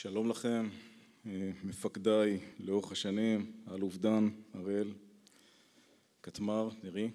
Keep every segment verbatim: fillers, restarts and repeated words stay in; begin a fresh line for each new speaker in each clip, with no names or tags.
שלום לכם, מפקדיי לאורך השנים, האלוף דן, הראל, קטמר, נירי,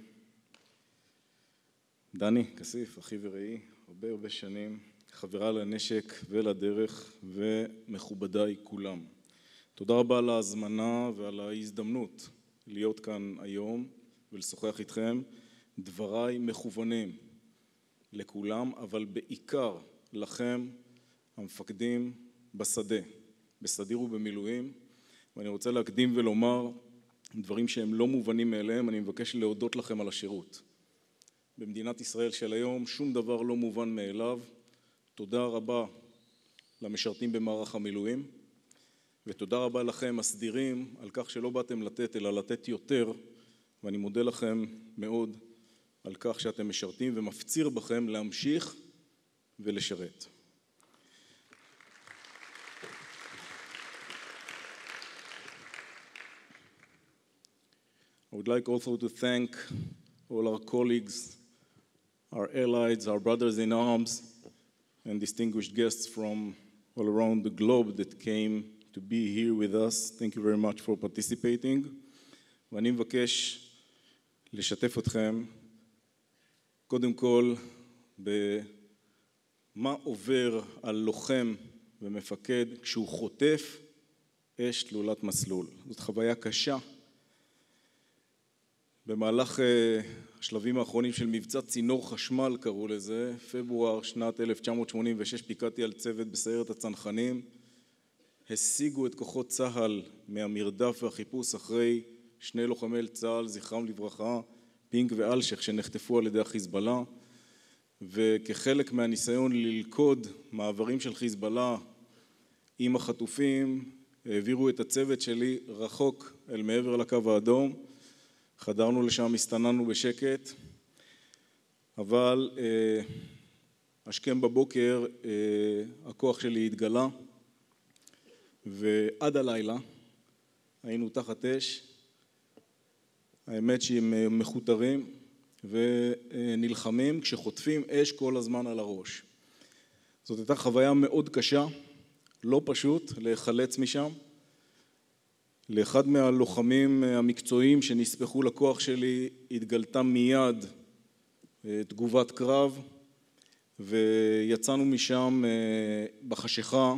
דני, כסיף, אחי ורעי, הרבה הרבה שנים, חברה לנשק ולדרך ומכובדיי כולם. תודה רבה על ההזמנה ועל ההזדמנות להיות כאן היום ולשוחח איתכם. דבריי מכוונים לכולם, אבל בעיקר לכם, המפקדים בשדה, בסדיר ובמילואים, ואני רוצה להקדים ולומר דברים שהם לא מובנים מאליהם. אני מבקש להודות לכם על השירות. במדינת ישראל של היום שום דבר לא מובן מאליו. תודה רבה למשרתים במערך המילואים, ותודה רבה לכם הסדירים על כך שלא באתם לתת אלא לתת יותר, ואני מודה לכם מאוד על כך שאתם משרתים ומפציר בכם להמשיך ולשרת. I would like also to thank all our colleagues, our allies, our brothers in arms, and distinguished guests from all around the globe that came to be here with us. Thank you very much for participating. ואני מבקש לשתף אתכם קודם כל במה עובר על לוחם ומפקד כשהוא חוטף אש תלולת מסלול. זאת חוויה קשה. במהלך השלבים האחרונים של מבצע צינור חשמל קראו לזה, פברואר שנת אלף תשע מאות שמונים ושש, פיקדתי על צוות בסיירת הצנחנים. השיגו את כוחות צה"ל מהמרדף והחיפוש אחרי שני לוחמי צה"ל, זכרם לברכה, פינק ואלשך, שנחטפו על ידי החיזבאללה, וכחלק מהניסיון ללכוד מעברים של חיזבאללה עם החטופים, העבירו את הצוות שלי רחוק אל מעבר לקו האדום. חדרנו לשם, הסתננו בשקט, אבל אה, השכם בבוקר אה, הכוח שלי התגלה, ועד הלילה היינו תחת אש. האמת שהם מחותרים ונלחמים כשחוטפים אש כל הזמן על הראש. זאת הייתה חוויה מאוד קשה, לא פשוט להיחלץ משם. לאחד מהלוחמים המקצועיים שנספחו לכוח שלי התגלתה מיד תגובת קרב, ויצאנו משם בחשיכה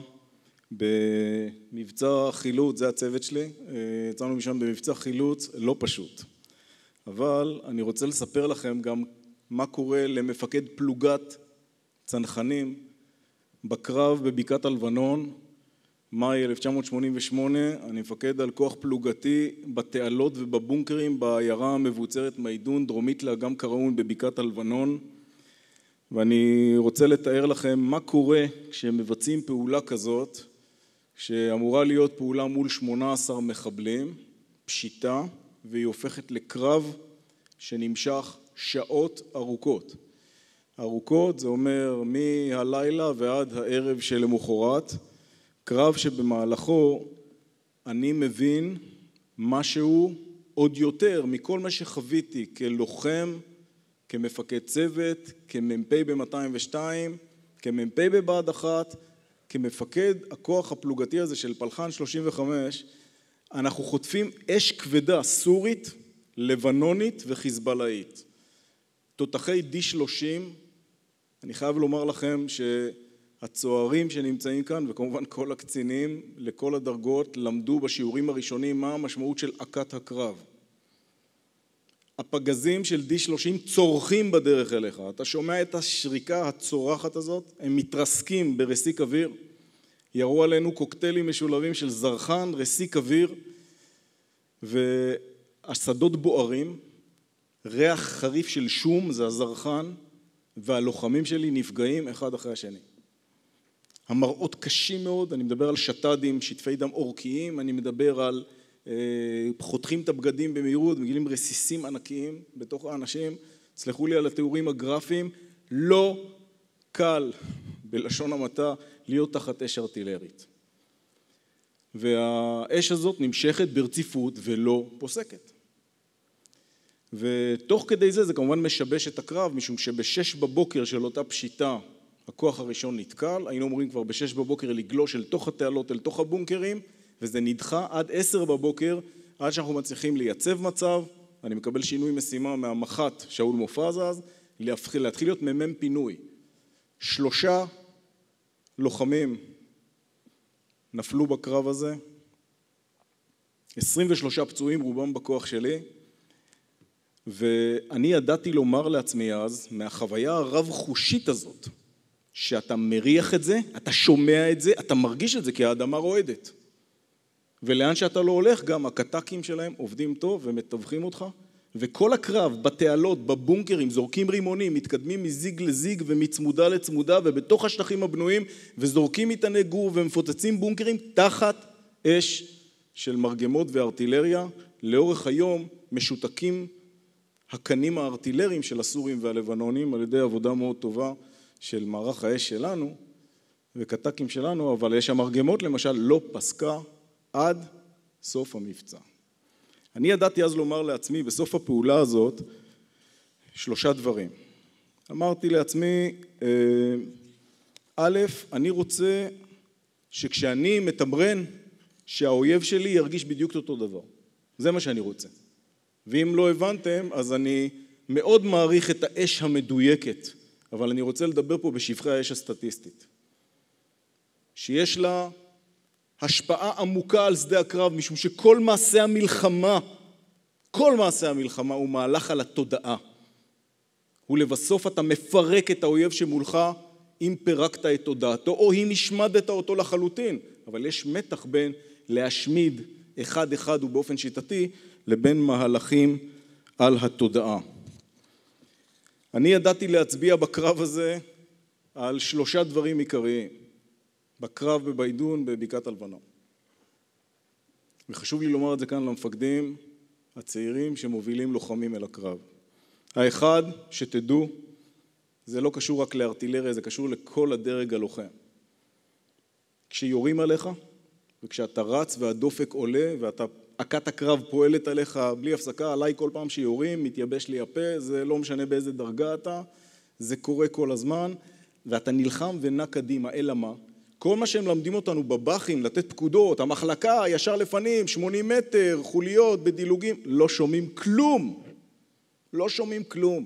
במבצע חילוץ, זה הצוות שלי, יצאנו משם במבצע חילוץ לא פשוט. אבל אני רוצה לספר לכם גם מה קורה למפקד פלוגת צנחנים בקרב בבקעת הלבנון, מאי אלף תשע מאות שמונים ושמונה. אני מפקד על כוח פלוגתי בתעלות ובבונקרים בעיירה המבוצרת מיידון, דרומית לאגם קראון בבקעת הלבנון, ואני רוצה לתאר לכם מה קורה כשמבצעים פעולה כזאת, שאמורה להיות פעולה מול שמונה עשר מחבלים, פשיטה, והיא הופכת לקרב שנמשך שעות ארוכות. ארוכות זה אומר מהלילה ועד הערב שלמחרת, קרב שבמהלכו אני מבין משהו עוד יותר מכל מה שחוויתי כלוחם, כמפקד צוות, כמ"פ ב-מאתיים ושתיים, כמ"פ בבה"ד אחת, כמפקד הכוח הפלוגתי הזה של פלחן שלושים וחמש. אנחנו חוטפים אש כבדה סורית, לבנונית וחיזבאלאית. תותחי די שלושים. אני חייב לומר לכם שהצוערים שנמצאים כאן, וכמובן כל הקצינים לכל הדרגות, למדו בשיעורים הראשונים מה המשמעות של עקת הקרב. הפגזים של די שלושים צורכים בדרך אליך. אתה שומע את השריקה הצורחת הזאת, הם מתרסקים ברסיק אוויר. ירו עלינו קוקטיילים משולבים של זרחן, רסיק אוויר, והשדות בוערים, ריח חריף של שום, זה הזרחן, והלוחמים שלי נפגעים אחד אחרי השני. המראות קשים מאוד, אני מדבר על שטדים, שטפי דם אורכיים, אני מדבר על אה, חותכים את הבגדים במהירות, מגילים רסיסים ענקיים בתוך האנשים. סלחו לי על התיאורים הגרפיים, לא קל בלשון המעטה להיות תחת אש ארטילרית. והאש הזאת נמשכת ברציפות ולא פוסקת. ותוך כדי זה זה כמובן משבש את הקרב, משום שבשש בבוקר של אותה פשיטה הכוח הראשון נתקל, היינו אומרים כבר בשש בבוקר לגלוש אל תוך התעלות, אל תוך הבונקרים, וזה נדחה עד עשר בבוקר, עד שאנחנו מצליחים לייצב מצב, אני מקבל שינוי משימה מהמח"ט שאול מופז אז, להתחיל, להתחיל להיות ממם פינוי. שלושה לוחמים נפלו בקרב הזה, עשרים ושלושה פצועים, רובם בכוח שלי, ואני ידעתי לומר לעצמי אז, מהחוויה הרב-חושית הזאת, שאתה מריח את זה, אתה שומע את זה, אתה מרגיש את זה, כי האדמה רועדת. ולאן שאתה לא הולך, גם הקטקים שלהם עובדים טוב ומטווחים אותך, וכל הקרב, בתעלות, בבונקרים, זורקים רימונים, מתקדמים מזיג לזיג ומצמודה לצמודה, ובתוך השטחים הבנויים, וזורקים מטעני גור ומפוצצים בונקרים, תחת אש של מרגמות וארטילריה. לאורך היום משותקים הקנים הארטילריים של הסורים והלבנונים, על ידי עבודה מאוד טובה של מערך האש שלנו, וקטקים שלנו, אבל אש המרגמות למשל לא פסקה עד סוף המבצע. אני ידעתי אז לומר לעצמי, בסוף הפעולה הזאת, שלושה דברים. אמרתי לעצמי, א', אני רוצה שכשאני מתמרן, שהאויב שלי ירגיש בדיוק אותו דבר. זה מה שאני רוצה. ואם לא הבנתם, אז אני מאוד מעריך את האש המדויקת, אבל אני רוצה לדבר פה בשבחי האש הסטטיסטית. שיש לה השפעה עמוקה על שדה הקרב, משום שכל מעשה המלחמה, כל מעשה המלחמה הוא מהלך על התודעה. הוא לבסוף אתה מפרק את האויב שמולך, אם פירקת את תודעתו, או אם השמדת אותו לחלוטין. אבל יש מתח בין להשמיד אחד אחד ובאופן שיטתי, לבין מהלכים על התודעה. אני ידעתי להצביע בקרב הזה על שלושה דברים עיקריים. בקרב בביידון בבקעת הלבנון. וחשוב לי לומר את זה כאן למפקדים הצעירים שמובילים לוחמים אל הקרב. האחד, שתדעו, זה לא קשור רק לארטילריה, זה קשור לכל הדרג הלוחם. כשיורים עליך, וכשאתה רץ והדופק עולה, ואתה, עקת הקרב פועלת עליך בלי הפסקה, עליי כל פעם שיורים, מתייבש לי הפה, זה לא משנה באיזה דרגה אתה, זה קורה כל הזמן, ואתה נלחם ונע קדימה, אלא מה? כל מה שהם למדים אותנו בבחים, לתת פקודות, המחלקה, ישר לפנים, שמונים מטר, חוליות, בדילוגים, לא שומעים כלום. לא שומעים כלום.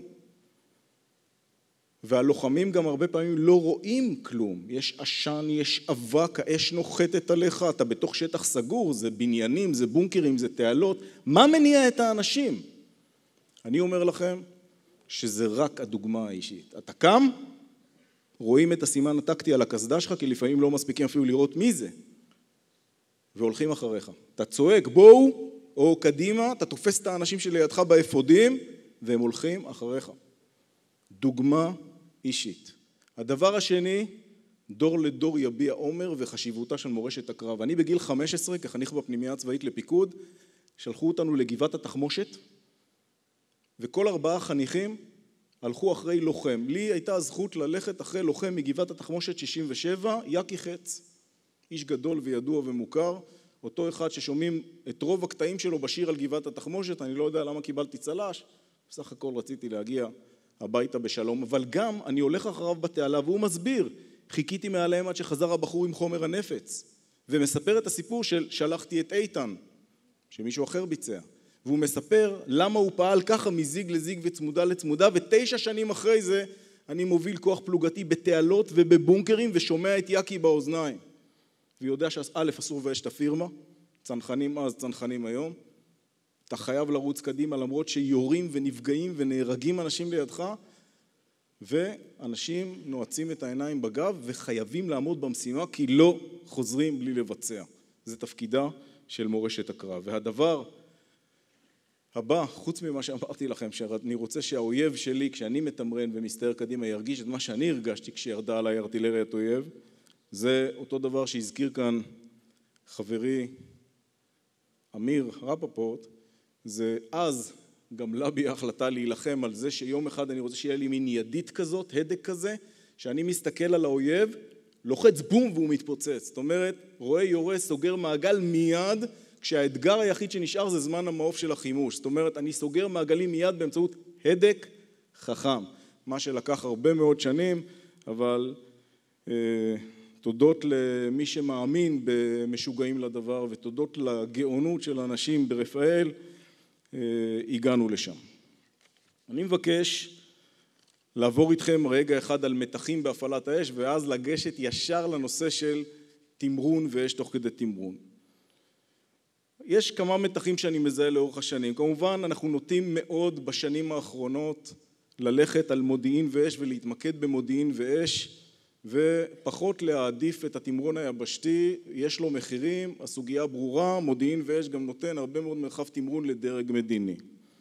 והלוחמים גם הרבה פעמים לא רואים כלום. יש עשן, יש אבק, האש נוחתת עליך, אתה בתוך שטח סגור, זה בניינים, זה בונקרים, זה תעלות. מה מניע את האנשים? אני אומר לכם שזה רק הדוגמה האישית. אתה קם, רואים את הסימן הטקטי על הקסדה שלך, כי לפעמים לא מספיקים אפילו לראות מי זה. והולכים אחריך. אתה צועק, בואו, או קדימה, אתה תופס את האנשים שלידך באפודים, והם הולכים אחריך. דוגמה אישית. הדבר השני, דור לדור יביע עומר וחשיבותה של מורשת הקרב. אני בגיל חמש עשרה, כחניך בפנימייה הצבאית לפיקוד, שלחו אותנו לגבעת התחמושת, וכל ארבעה חניכים הלכו אחרי לוחם. לי הייתה הזכות ללכת אחרי לוחם מגבעת התחמושת שישים ושבע, יקי חץ. איש גדול וידוע ומוכר, אותו אחד ששומעים את רוב הקטעים שלו בשיר על גבעת התחמושת, אני לא יודע למה קיבלתי צלש, בסך הכל רציתי להגיע הביתה בשלום, אבל גם אני הולך אחריו בתעלה והוא מסביר, חיכיתי מעליהם עד שחזר הבחור עם חומר הנפץ, ומספר את הסיפור של שלחתי את איתן, שמישהו אחר ביצע, והוא מספר למה הוא פעל ככה מזיג לזיג וצמודה לצמודה, ותשע שנים אחרי זה אני מוביל כוח פלוגתי בתעלות ובבונקרים ושומע את יקי באוזניים, ויודע שא' אסור ואש את הפירמה, צנחנים אז, צנחנים היום, אתה חייב לרוץ קדימה למרות שיורים ונפגעים ונהרגים אנשים לידך, ואנשים נועצים את העיניים בגב וחייבים לעמוד במשימה כי לא חוזרים בלי לבצע. זה תפקידה של מורשת הקרב. והדבר הבא, חוץ ממה שאמרתי לכם, שאני רוצה שהאויב שלי, כשאני מתמרן ומסתער קדימה, ירגיש את מה שאני הרגשתי כשירדה עליי ארטילריית אויב, זה אותו דבר שהזכיר כאן חברי אמיר רפפורט, זה אז גמלה בי ההחלטה להילחם על זה שיום אחד אני רוצה שיהיה לי מין ידית כזאת, הדק כזה, שאני מסתכל על האויב, לוחץ בום והוא מתפוצץ. זאת אומרת, רואה יורה, סוגר מעגל מיד, כשהאתגר היחיד שנשאר זה זמן המעוף של החימוש. זאת אומרת, אני סוגר מעגלים מיד באמצעות הדק חכם. מה שלקח הרבה מאוד שנים, אבל תודות למי שמאמין במשוגעים לדבר, ותודות לגאונות של אנשים ברפאל, הגענו לשם. אני מבקש לעבור איתכם רגע אחד על מתחים בהפעלת האש, ואז לגשת ישר לנושא של תמרון ואש תוך כדי תמרון. יש כמה מתחים שאני מזהה לאורך השנים. כמובן, אנחנו נוטים מאוד בשנים האחרונות ללכת על מודיעין ואש ולהתמקד במודיעין ואש, ופחות להעדיף את התמרון היבשתי. יש לו מחירים, הסוגיה ברורה, מודיעין ואש גם נותן הרבה מאוד מרחב תמרון לדרג מדיני.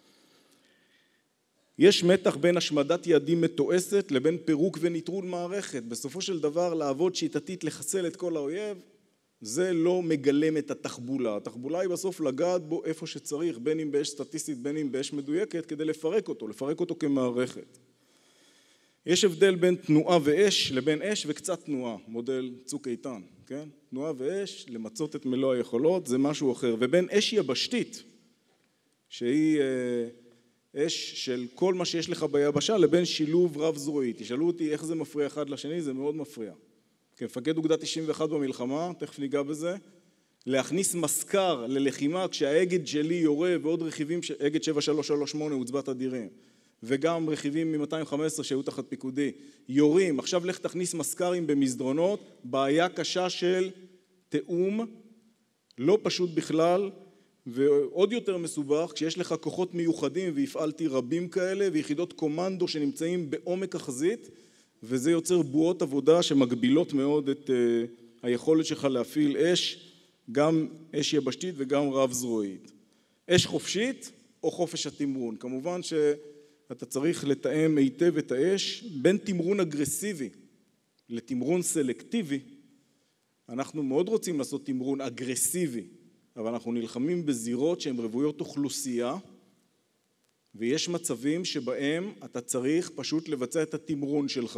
יש מתח בין השמדת יעדים מתועסת לבין פירוק וניטרול מערכת. בסופו של דבר, לעבוד שיטתית לחסל את כל האויב, זה לא מגלם את התחבולה. התחבולה היא בסוף לגעת בו איפה שצריך, בין אם באש סטטיסטית, בין אם באש מדויקת, כדי לפרק אותו, לפרק אותו כמערכת. יש הבדל בין תנועה ואש לבין אש וקצת תנועה, מודל צוק איתן, כן? תנועה ואש, למצות את מלוא היכולות, זה משהו אחר. ובין אש יבשתית, שהיא אש של כל מה שיש לך ביבשה, לבין שילוב רב זרועי. תשאלו אותי איך זה מפריע אחד לשני, זה מאוד מפריע. כמפקד אוגדה תשעים ואחת במלחמה, תכף ניגע בזה, להכניס מסקר ללחימה כשהאגד שלי יורה ועוד רכיבים, אגד שבע שלוש שלוש שמונה עוצבת אדירים, וגם רכיבים מ-מאתיים וחמש עשרה שהיו תחת פיקודי, יורים, עכשיו לך תכניס מסקרים במסדרונות, בעיה קשה של תאום, לא פשוט בכלל, ועוד יותר מסובך, כשיש לך כוחות מיוחדים, והפעלתי רבים כאלה, ויחידות קומנדו שנמצאים בעומק החזית, וזה יוצר בועות עבודה שמגבילות מאוד את היכולת שלך להפעיל אש, גם אש יבשתית וגם רב זרועית. אש חופשית או חופש התמרון. כמובן שאתה צריך לתאם היטב את האש בין תמרון אגרסיבי לתמרון סלקטיבי. אנחנו מאוד רוצים לעשות תמרון אגרסיבי, אבל אנחנו נלחמים בזירות שהן רוויות אוכלוסייה, ויש מצבים שבהם אתה צריך פשוט לבצע את התמרון שלך,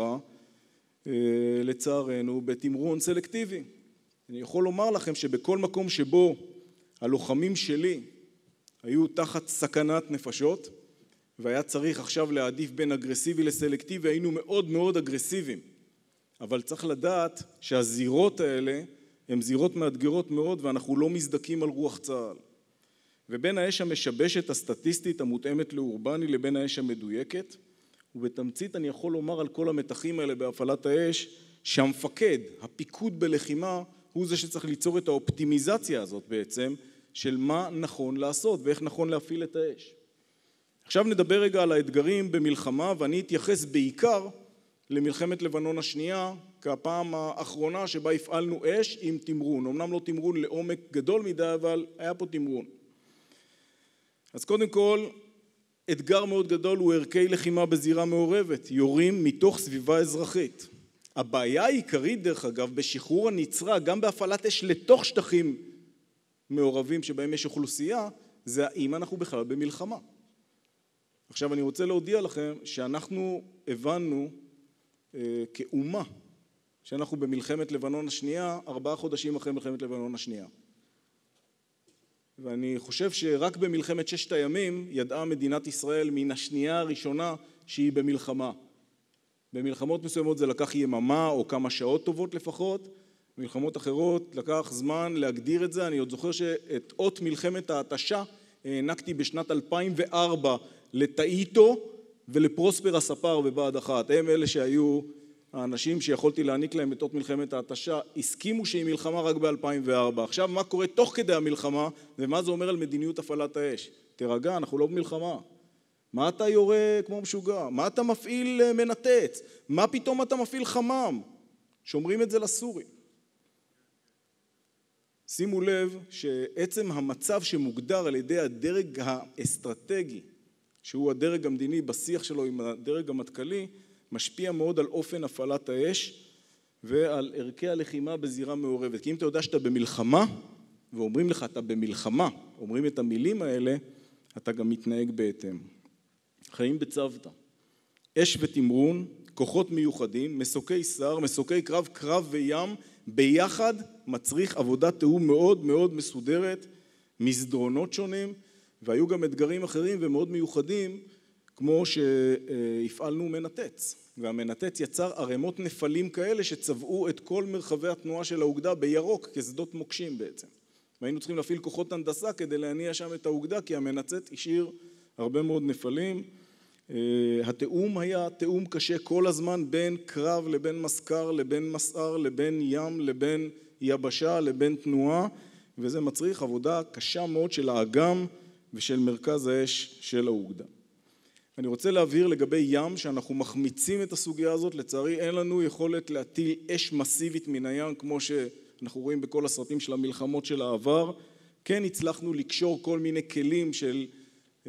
לצערנו, בתמרון סלקטיבי. אני יכול לומר לכם שבכל מקום שבו הלוחמים שלי היו תחת סכנת נפשות, והיה צריך עכשיו להעדיף בין אגרסיבי לסלקטיבי, היינו מאוד מאוד אגרסיביים. אבל צריך לדעת שהזירות האלה הן זירות מאתגרות מאוד, ואנחנו לא מזדקים על רוח צה"ל. ובין האש המשבשת הסטטיסטית המותאמת לאורבני לבין האש המדויקת, ובתמצית אני יכול לומר על כל המתחים האלה בהפעלת האש, שהמפקד, הפיקוד בלחימה, הוא זה שצריך ליצור את האופטימיזציה הזאת בעצם, של מה נכון לעשות ואיך נכון להפעיל את האש. עכשיו נדבר רגע על האתגרים במלחמה, ואני אתייחס בעיקר למלחמת לבנון השנייה, כהפעם האחרונה שבה הפעלנו אש עם תמרון. אמנם לא תמרון לעומק גדול מדי, אבל היה פה תמרון. אז קודם כל, אתגר מאוד גדול הוא ערכי לחימה בזירה מעורבת, יורים מתוך סביבה אזרחית. הבעיה העיקרית דרך אגב בשחרור הנצרה, גם בהפעלת אש לתוך שטחים מעורבים שבהם יש אוכלוסייה, זה האם אנחנו בכלל במלחמה. עכשיו אני רוצה להודיע לכם שאנחנו הבנו אה, כאומה, שאנחנו במלחמת לבנון השנייה, ארבעה חודשים אחרי מלחמת לבנון השנייה. ואני חושב שרק במלחמת ששת הימים ידעה מדינת ישראל מן השנייה הראשונה שהיא במלחמה. במלחמות מסוימות זה לקח יממה או כמה שעות טובות לפחות, במלחמות אחרות לקח זמן להגדיר את זה. אני עוד זוכר שאת אות מלחמת ההתשה הענקתי בשנת אלפיים וארבע לטאיטו ולפרוספר הספר בבה"ד אחת. הם אלה שהיו האנשים שיכולתי להעניק להם את אות מלחמת ההתשה, הסכימו שהיא מלחמה רק ב-אלפיים וארבע. עכשיו מה קורה תוך כדי המלחמה ומה זה אומר על מדיניות הפעלת האש? תרגע, אנחנו לא במלחמה. מה אתה יורה כמו משוגע? מה אתה מפעיל מנתץ? מה פתאום אתה מפעיל חמם? שומרים את זה לסורים. שימו לב שעצם המצב שמוגדר על ידי הדרג האסטרטגי, שהוא הדרג המדיני בשיח שלו עם הדרג המטכ"לי, משפיע מאוד על אופן הפעלת האש ועל ערכי הלחימה בזירה מעורבת. כי אם אתה יודע שאתה במלחמה, ואומרים לך אתה במלחמה, אומרים את המילים האלה, אתה גם מתנהג בהתאם. חיים בצוותא. אש ותמרון, כוחות מיוחדים, מסוקי שר, מסוקי קרב, קרב וים, ביחד מצריך עבודת תיאום מאוד מאוד מסודרת, מסדרונות שונים, והיו גם אתגרים אחרים ומאוד מיוחדים, כמו שהפעלנו מנתץ, והמנתץ יצר ערימות נפלים כאלה שצבעו את כל מרחבי התנועה של האוגדה בירוק כשדות מוקשים בעצם. והיינו צריכים להפעיל כוחות הנדסה כדי להניע שם את האוגדה, כי המנתץ השאיר הרבה מאוד נפלים. התאום היה תאום קשה כל הזמן בין קרב לבין מסקר, לבין מסער, לבין ים, לבין יבשה, לבין תנועה, וזה מצריך עבודה קשה מאוד של האגם ושל מרכז האש של האוגדה. אני רוצה להבהיר לגבי ים שאנחנו מחמיצים את הסוגיה הזאת, לצערי אין לנו יכולת להטיל אש מסיבית מן הים כמו שאנחנו רואים בכל הסרטים של המלחמות של העבר. כן הצלחנו לקשור כל מיני כלים של אה,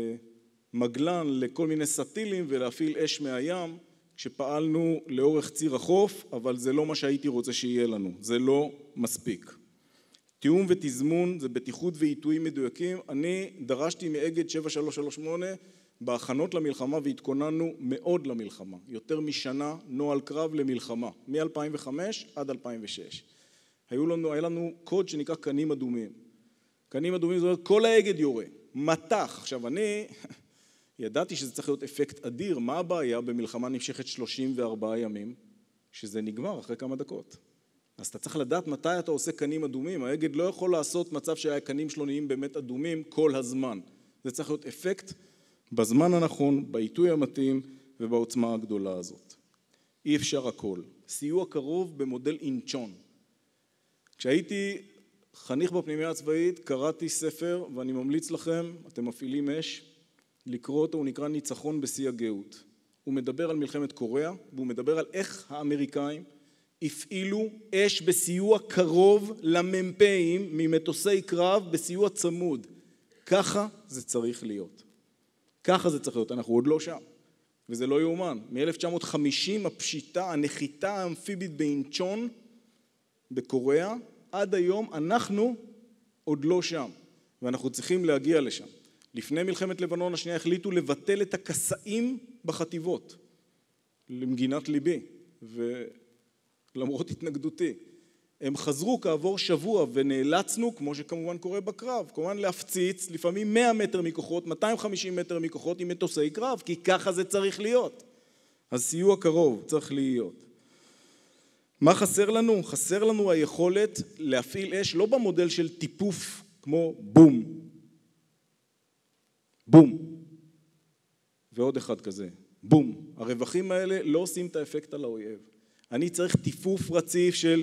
מגלן לכל מיני סטילים ולהפעיל אש מהים כשפעלנו לאורך ציר החוף, אבל זה לא מה שהייתי רוצה שיהיה לנו, זה לא מספיק. תיאום ותזמון זה בטיחות ועיתויים מדויקים. אני דרשתי מאגד שבע שלוש שלוש שמונה בהכנות למלחמה והתכוננו מאוד למלחמה, יותר משנה נוהל קרב למלחמה, מ-אלפיים וחמש עד אלפיים ושש. היו לנו, היה לנו קוד שנקרא קנים אדומים. קנים אדומים זאת אומרת כל האגד יורה, מתח. עכשיו אני ידעתי שזה צריך להיות אפקט אדיר, מה הבעיה במלחמה נמשכת שלושים וארבעה ימים, שזה נגמר אחרי כמה דקות. אז אתה צריך לדעת מתי אתה עושה קנים אדומים, האגד לא יכול לעשות מצב שהקנים שלו נהיים באמת אדומים כל הזמן. זה צריך להיות אפקט בזמן הנכון, בעיתוי המתאים ובעוצמה הגדולה הזאת. אי אפשר הכל. סיוע קרוב במודל אינצ'ון. כשהייתי חניך בפנימיה הצבאית, קראתי ספר ואני ממליץ לכם, אתם מפעילים אש, לקרוא אותו, הוא נקרא ניצחון בשיא הגאות. הוא מדבר על מלחמת קוריאה, והוא מדבר על איך האמריקאים הפעילו אש בסיוע קרוב למ"פים ממטוסי קרב בסיוע צמוד. ככה זה צריך להיות. ככה זה צריך להיות, אנחנו עוד לא שם. וזה לא יאומן. מ-אלף תשע מאות וחמישים הפשיטה, הנחיתה האמפיבית באינצ'ון, בקוריאה, עד היום אנחנו עוד לא שם. ואנחנו צריכים להגיע לשם. לפני מלחמת לבנון השנייה החליטו לבטל את הכסאים בחטיבות. למגינת ליבי. ולמרות התנגדותי. הם חזרו כעבור שבוע ונאלצנו, כמו שכמובן קורה בקרב, כמובן להפציץ לפעמים מאה מטר מכוחות, מאתיים וחמישים מטר מכוחות עם מטוסי קרב, כי ככה זה צריך להיות. אז סיוע קרוב צריך להיות. מה חסר לנו? חסר לנו היכולת להפעיל אש לא במודל של טיפוף כמו בום. בום. ועוד אחד כזה. בום. הרווחים האלה לא עושים את האפקט על האויב. אני צריך טיפוף רציף של...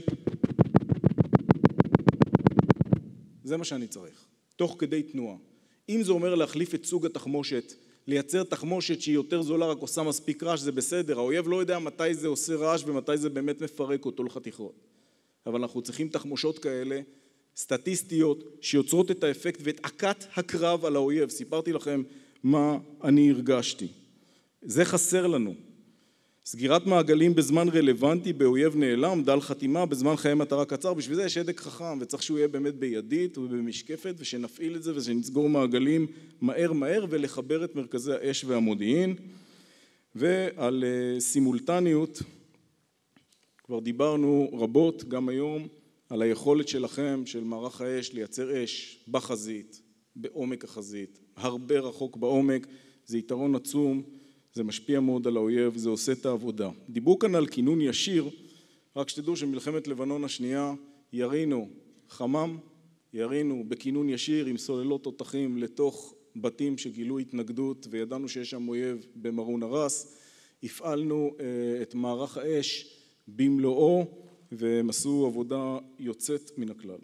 זה מה שאני צריך. תוך כדי תנועה. אם זה אומר להחליף את סוג התחמושת, לייצר תחמושת שהיא יותר זולה רק עושה מספיק רעש, זה בסדר. האויב לא יודע מתי זה עושה רעש ומתי זה באמת מפרק אותו לחתיכות. אבל אנחנו צריכים תחמושות כאלה, סטטיסטיות, שיוצרות את האפקט ואת עקת הקרב על האויב. סיפרתי לכם מה אני הרגשתי. זה חסר לנו. סגירת מעגלים בזמן רלוונטי באויב נעלם, דל חתימה בזמן חיי מטרה קצר, בשביל זה יש הדק חכם וצריך שהוא יהיה באמת בידית ובמשקפת ושנפעיל את זה ושנסגור מעגלים מהר מהר ולחבר את מרכזי האש והמודיעין. ועל סימולטניות כבר דיברנו רבות גם היום על היכולת שלכם של מערך האש לייצר אש בחזית, בעומק החזית, הרבה רחוק בעומק, זה יתרון עצום. זה משפיע מאוד על האויב, זה עושה את העבודה. דיברו כאן על כינון ישיר, רק שתדעו שמלחמת לבנון השנייה ירינו חמם, ירינו בכינון ישיר עם סוללות תותחים לתוך בתים שגילו התנגדות וידענו שיש שם אויב במרון הרס, הפעלנו את מערך האש במלואו והם עשו עבודה יוצאת מן הכלל.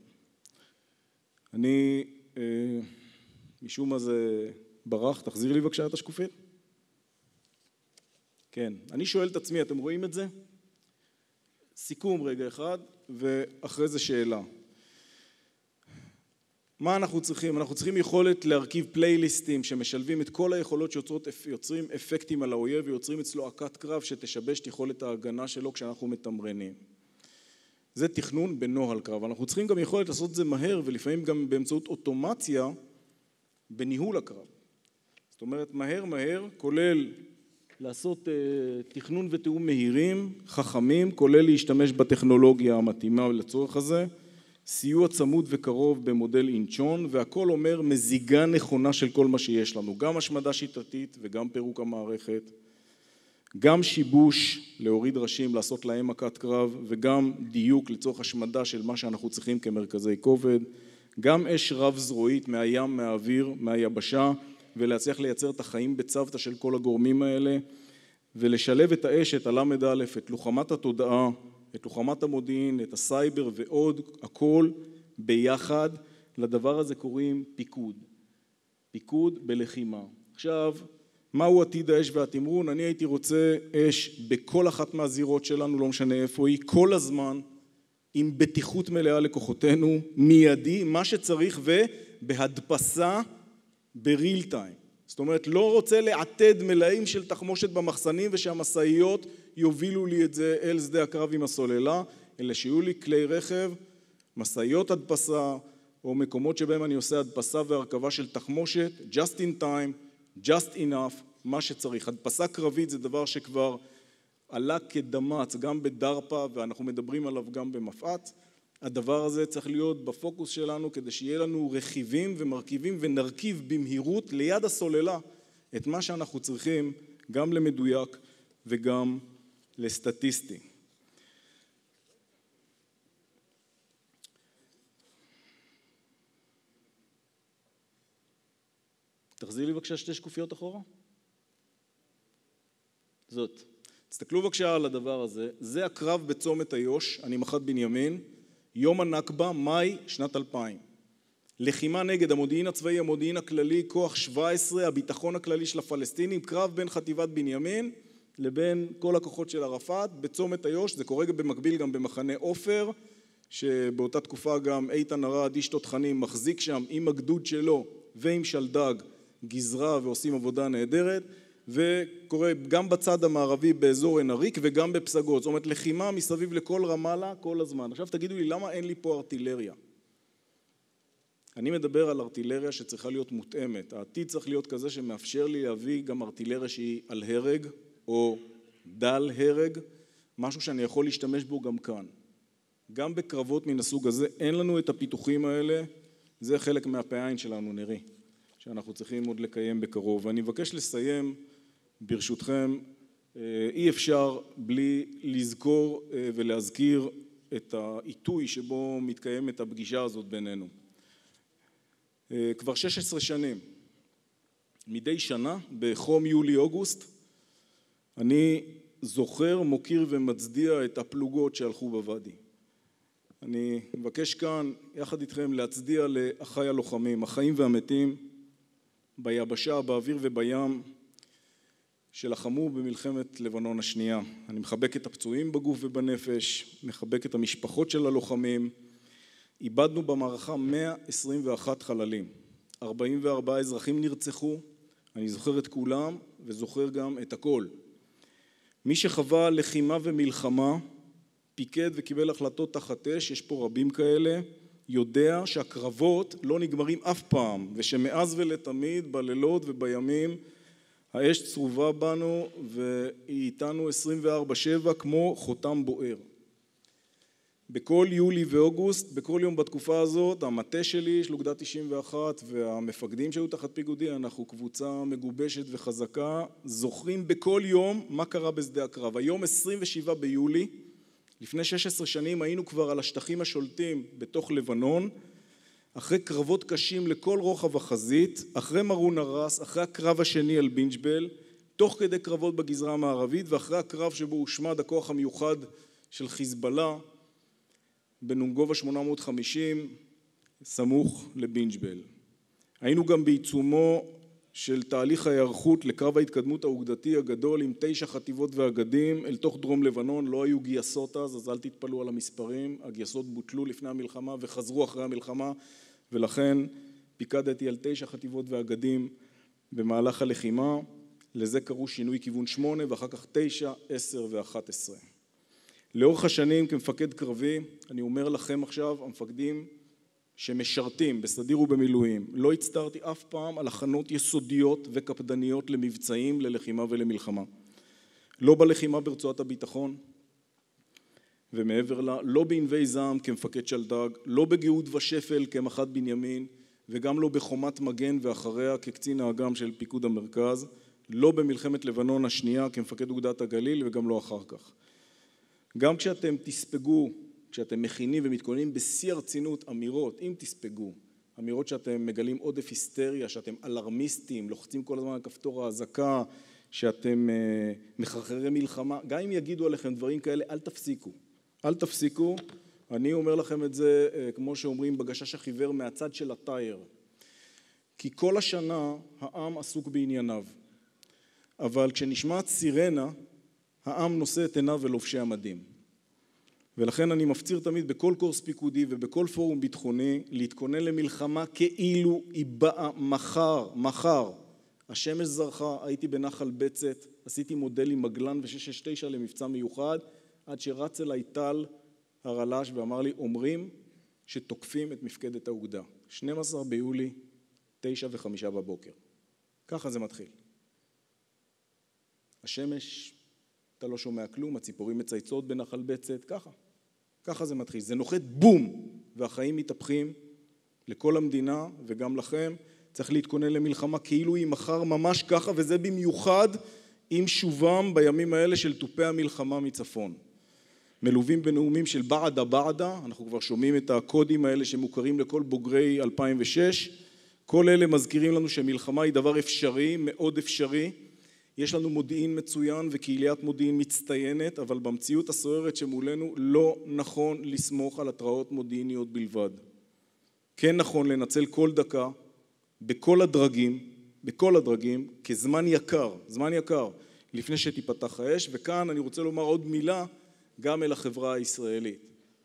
אני, משום מה זה ברח, תחזיר לי בבקשה את השקופית. כן, אני שואל את עצמי, אתם רואים את זה? סיכום רגע אחד, ואחרי זה שאלה. מה אנחנו צריכים? אנחנו צריכים יכולת להרכיב פלייליסטים שמשלבים את כל היכולות שיוצרים אפקטים על האויב ויוצרים אצלו עקת קרב שתשבש את יכולת ההגנה שלו כשאנחנו מתמרנים. זה תכנון בנוהל קרב. אנחנו צריכים גם יכולת לעשות את זה מהר ולפעמים גם באמצעות אוטומציה בניהול הקרב. זאת אומרת, מהר מהר, כולל לעשות תכנון ותיאום מהירים, חכמים, כולל להשתמש בטכנולוגיה המתאימה לצורך הזה, סיוע צמוד וקרוב במודל אינצ'ון, והכל אומר מזיגה נכונה של כל מה שיש לנו, גם השמדה שיטתית וגם פירוק המערכת, גם שיבוש להוריד ראשים, לעשות להם מכת קרב, וגם דיוק לצורך השמדה של מה שאנחנו צריכים כמרכזי כובד, גם אש רב זרועית מהים, מהאוויר, מהיבשה, ולהצליח לייצר את החיים בצוותא של כל הגורמים האלה, ולשלב את האש, את הלמד א', את לוחמת התודעה, את לוחמת המודיעין, את הסייבר ועוד, הכל ביחד. לדבר הזה קוראים פיקוד. פיקוד בלחימה. עכשיו, מהו עתיד האש והתמרון? אני הייתי רוצה אש בכל אחת מהזירות שלנו, לא משנה איפה היא, כל הזמן, עם בטיחות מלאה לכוחותינו, מיידי, מה שצריך, ובהדפסה בריל טיים. זאת אומרת, לא רוצה לעתד מלאים של תחמושת במחסנים ושהמסעיות יובילו לי את זה אל שדה הקרב עם הסוללה, אלא שיהיו לי כלי רכב, מסעיות הדפסה, או מקומות שבהם אני עושה הדפסה והרכבה של תחמושת, just in time, just enough, מה שצריך. הדפסה קרבית זה דבר שכבר עלה כדמץ, גם בדרפה, ואנחנו מדברים עליו גם במפעת. הדבר הזה צריך להיות בפוקוס שלנו, כדי שיהיה לנו רכיבים ומרכיבים, ונרכיב במהירות ליד הסוללה את מה שאנחנו צריכים, גם למדויק וגם לסטטיסטי. תחזיר לי בבקשה שתי שקופיות אחורה. זאת. תסתכלו בבקשה על הדבר הזה. זה הקרב בצומת איו"ש, אני מח"ט בנימין, יום הנכבה, מאי שנת אלפיים. לחימה נגד המודיעין הצבאי, המודיעין הכללי, כוח שבע עשרה, הביטחון הכללי של הפלסטינים, קרב בין חטיבת בנימין לבין כל הכוחות של ערפאת, בצומת איו"ש. זה קורה במקביל גם במחנה עופר, שבאותה תקופה גם איתן ארד, איש תותחנים, מחזיק שם עם הגדוד שלו ועם שלדג גזרה ועושים עבודה נהדרת, וקורה גם בצד המערבי באזור עין עריק וגם בפסגות. זאת אומרת, לחימה מסביב לכל רמאללה כל הזמן. עכשיו תגידו לי, למה אין לי פה ארטילריה? אני מדבר על ארטילריה שצריכה להיות מותאמת. העתיד צריך להיות כזה שמאפשר לי להביא גם ארטילריה שהיא על הרג או דל הרג, משהו שאני יכול להשתמש בו גם כאן. גם בקרבות מן הסוג הזה אין לנו את הפיתוחים האלה, זה חלק מהפעין שלנו נראי, שאנחנו צריכים עוד לקיים בקרוב. ואני מבקש לסיים ברשותכם, אי אפשר בלי לזכור ולהזכיר את העיתוי שבו מתקיימת הפגישה הזאת בינינו. כבר שש עשרה שנים, מדי שנה, בחום יולי-אוגוסט, אני זוכר, מוקיר ומצדיע את הפלוגות שהלכו בוואדי. אני מבקש כאן, יחד איתכם, להצדיע לאחיי הלוחמים, החיים והמתים, ביבשה, באוויר ובים, שלחמו במלחמת לבנון השנייה. אני מחבק את הפצועים בגוף ובנפש, מחבק את המשפחות של הלוחמים. איבדנו במערכה מאה עשרים ואחד חללים, ארבעים וארבעה אזרחים נרצחו, אני זוכר את כולם וזוכר גם את הכל. מי שחווה לחימה ומלחמה, פיקד וקיבל החלטות תחת אש, יש פה רבים כאלה, יודע שהקרבות לא נגמרים אף פעם, ושמאז ולתמיד בלילות ובימים האש צרובה בנו והיא איתנו עשרים וארבע שבע כמו חותם בוער. בכל יולי ואוגוסט, בכל יום בתקופה הזאת, המטה שלי, שלוגדה תשעים ואחת, והמפקדים שהיו תחת פיקודי, אנחנו קבוצה מגובשת וחזקה, זוכרים בכל יום מה קרה בשדה הקרב. היום עשרים ושבעה ביולי, לפני שש עשרה שנים היינו כבר על השטחים השולטים בתוך לבנון, אחרי קרבות קשים לכל רוחב החזית, אחרי מרון הרס, אחרי הקרב השני על בינג'בל, תוך כדי קרבות בגזרה המערבית, ואחרי הקרב שבו הושמד הכוח המיוחד של חיזבאללה, בנונגובה שמונה מאות וחמישים, סמוך לבינג'בל. היינו גם בעיצומו של תהליך ההיערכות לקרב ההתקדמות האוגדתי הגדול עם תשע חטיבות ואגדים אל תוך דרום לבנון. לא היו גייסות אז, אז אל תתפלו על המספרים, הגייסות בוטלו לפני המלחמה וחזרו אחרי המלחמה, ולכן פיקדתי על תשע חטיבות ואגדים במהלך הלחימה. לזה קראו שינוי כיוון שמונה ואחר כך תשע, עשר ואחת עשרה. לאורך השנים כמפקד קרבי, אני אומר לכם עכשיו, המפקדים שמשרתים בסדיר ובמילואים, לא הצטרתי אף פעם על הכנות יסודיות וקפדניות למבצעים, ללחימה ולמלחמה. לא בלחימה ברצועת הביטחון, ומעבר לה, לא בענבי זעם כמפקד שלדג, לא בגאות ושפל כמח"ט בנימין, וגם לא בחומת מגן ואחריה כקצין האג"ם של פיקוד המרכז, לא במלחמת לבנון השנייה כמפקד אוגדת הגליל וגם לא אחר כך. גם כשאתם תספגו, כשאתם מכינים ומתכוננים בשיא הרצינות אמירות, אם תספגו, אמירות שאתם מגלים עודף היסטריה, שאתם אלרמיסטים, לוחצים כל הזמן על כפתור ההזקה, שאתם מחרחרי מלחמה, גם אם יגידו עליכם דברים כאלה, אל תפסיקו. אל תפסיקו. אני אומר לכם את זה, כמו שאומרים, בגשש החיוור מהצד של הטייר. כי כל השנה העם עסוק בענייניו. אבל כשנשמעת סירנה, העם נושא את עיניו ולובשי המדים. ולכן אני מפציר תמיד בכל קורס פיקודי ובכל פורום ביטחוני להתכונן למלחמה כאילו היא באה מחר, מחר. השמש זרחה, הייתי בנחל בצת, עשיתי מודל עם מגלן ו-שש שש תשע למבצע מיוחד, עד שרץ אליי טל הרל"ש ואמר לי, אומרים שתוקפים את מפקדת האוגדה. שנים עשר ביולי, תשע וחמישה בבוקר. ככה זה מתחיל. השמש, אתה לא שומע כלום, הציפורים מצייצות בנחל בצת, ככה. ככה זה מתחיל. זה נוחת בום, והחיים מתהפכים לכל המדינה וגם לכם. צריך להתכונן למלחמה כאילו היא מחר ממש ככה, וזה במיוחד עם שובם בימים האלה של תופי המלחמה מצפון. מלווים בנאומים של בעדה בעדה, אנחנו כבר שומעים את הקודים האלה שמוכרים לכל בוגרי אלפיים ושש. כל אלה מזכירים לנו שמלחמה היא דבר אפשרי, מאוד אפשרי. יש לנו מודיעין מצוין וקהיליית מודיעין מצטיינת, אבל במציאות הסוערת שמולנו לא נכון לסמוך על התראות מודיעיניות בלבד. כן נכון לנצל כל דקה, בכל הדרגים, בכל הדרגים, כזמן יקר, זמן יקר, לפני שתיפתח האש, וכאן אני רוצה לומר עוד מילה, גם אל החברה הישראלית.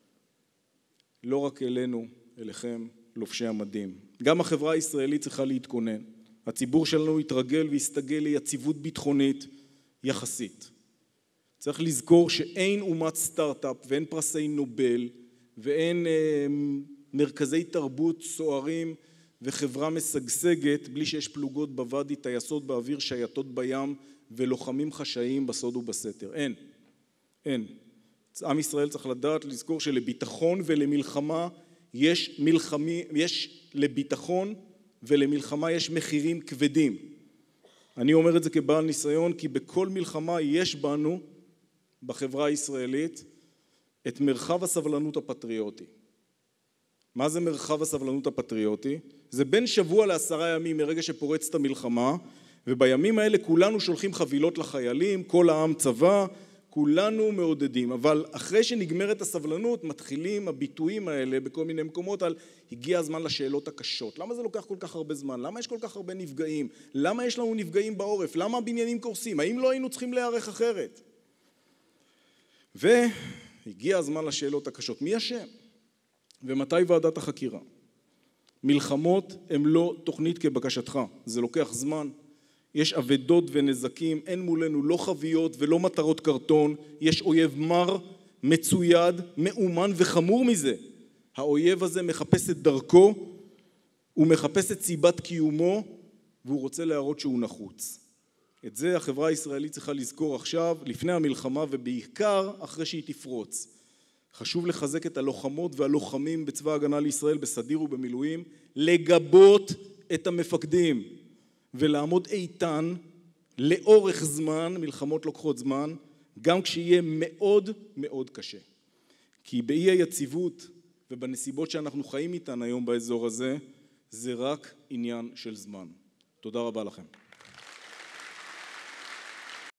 לא רק אלינו, אליכם, לובשי המדים. גם החברה הישראלית צריכה להתכונן. הציבור שלנו יתרגל ויסתגל ליציבות ביטחונית יחסית. צריך לזכור שאין אומת סטארט-אפ ואין פרסי נובל ואין אה, מרכזי תרבות סוערים וחברה משגשגת בלי שיש פלוגות בוואדי, טייסות באוויר, שייטות בים ולוחמים חשאיים בסוד ובסתר. אין. אין. עם ישראל צריך לדעת לזכור שלביטחון ולמלחמה יש מלחמי, יש לביטחון ולמלחמה יש מחירים כבדים. אני אומר את זה כבעל ניסיון, כי בכל מלחמה יש בנו, בחברה הישראלית, את מרחב הסבלנות הפטריוטי. מה זה מרחב הסבלנות הפטריוטי? זה בין שבוע לעשרה ימים מרגע שפורצת המלחמה, ובימים האלה כולנו שולחים חבילות לחיילים, כל העם צבא, כולנו מעודדים, אבל אחרי שנגמרת הסבלנות מתחילים הביטויים האלה בכל מיני מקומות על הגיע הזמן לשאלות הקשות. למה זה לוקח כל כך הרבה זמן? למה יש כל כך הרבה נפגעים? למה יש לנו נפגעים בעורף? למה הבניינים קורסים? האם לא היינו צריכים להיערך אחרת? והגיע הזמן לשאלות הקשות. מי אשם? ומתי ועדת החקירה? מלחמות הם לא תוכנית כבקשתך, זה לוקח זמן. יש אבדות ונזקים, אין מולנו לא חביות ולא מטרות קרטון, יש אויב מר, מצויד, מאומן וחמור מזה. האויב הזה מחפש את דרכו, הוא מחפש את סיבת קיומו, והוא רוצה להראות שהוא נחוץ. את זה החברה הישראלית צריכה לזכור עכשיו, לפני המלחמה ובעיקר אחרי שהיא תפרוץ. חשוב לחזק את הלוחמות והלוחמים בצבא ההגנה לישראל בסדיר ובמילואים, לגבות את המפקדים. ולעמוד איתן לאורך זמן, מלחמות לוקחות זמן, גם כשיהיה מאוד מאוד קשה. כי באי היציבות ובנסיבות שאנחנו חיים איתן היום באזור הזה, זה רק עניין של זמן. תודה רבה לכם.